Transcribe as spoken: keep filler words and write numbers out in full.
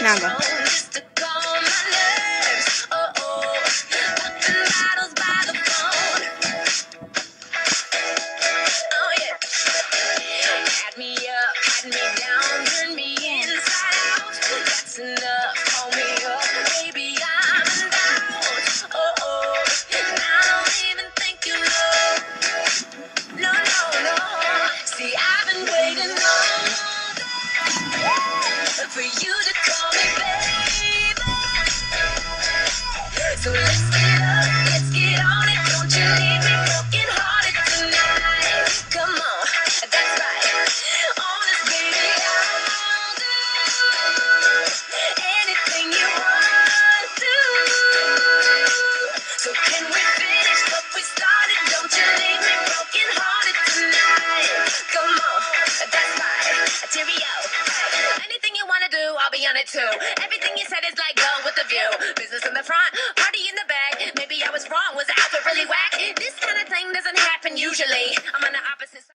sonando. For you to call me baby. So let's get up, let's get on it. Don't you leave me broken hearted tonight. Come on, that's right. Honest baby, I'll do anything you want to. So can we finish what we started? Don't you leave me broken hearted tonight. Come on, that's right. Cheerio. Anything you wanna do, I'll be on it too.